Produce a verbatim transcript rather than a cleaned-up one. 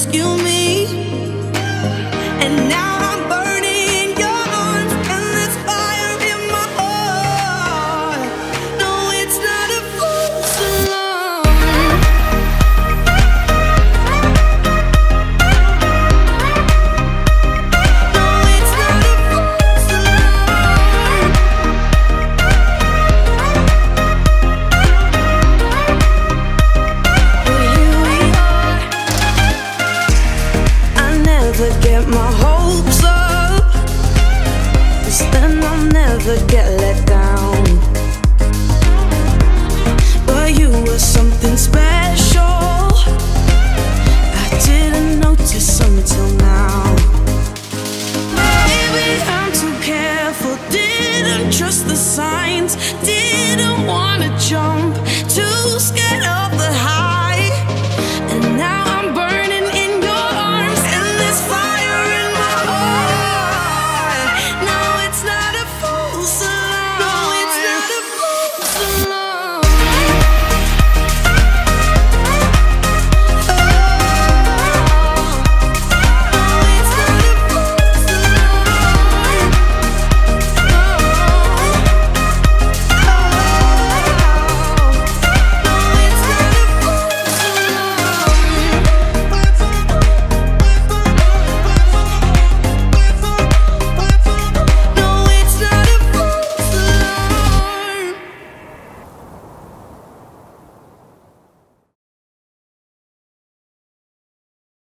rescue me. And now I'm burning in your arms, and there's fire in my heart. No, it's not a false alarm. No, it's not a false alarm. Well, here we are. I never get my hopes up, 'cause then I'll never get let down. But you were something special I didn't notice until now. Maybe I'm too careful, didn't trust the signs.